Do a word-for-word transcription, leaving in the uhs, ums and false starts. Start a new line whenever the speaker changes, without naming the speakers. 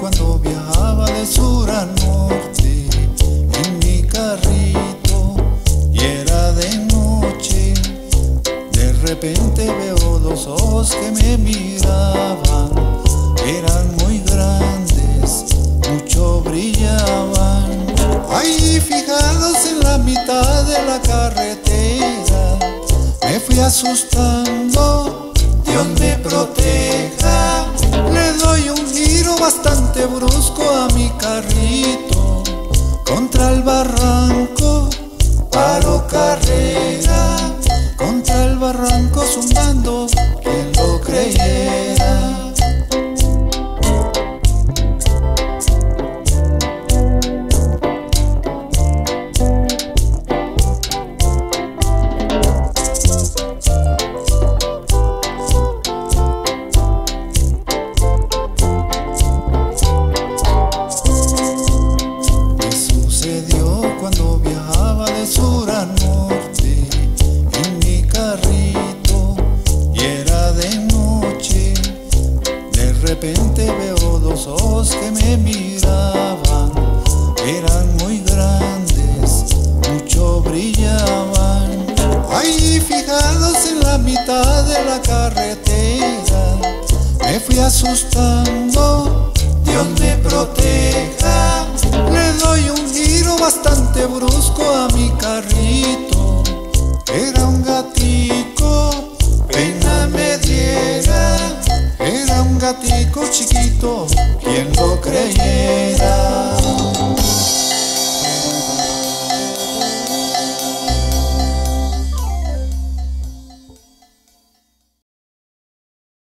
cuando viajaba de sur a norte en mi carrito y era de noche. De repente veo dos ojos que me miraban, eran muy grandes, mucho brillaban. Ahí fijados en la mitad de la carretera, me fui asustando, Dios me proteja. Le doy un giro bastante brusco a mi carrito, contra el barranco paro carrera, contra el barranco zumbando, quien lo creyera. Cuando viajaba de sur a norte en mi carrito y era de noche, de repente veo dos ojos que me miraban, eran muy grandes, mucho brillaban. Ahí fijados en la mitad de la carretera, me fui asustando, Dios me proteja. Le doy un giro bastante brusco a mi carrito, era un gatico, pena me diera, era un gatico chiquito, quien lo creyera.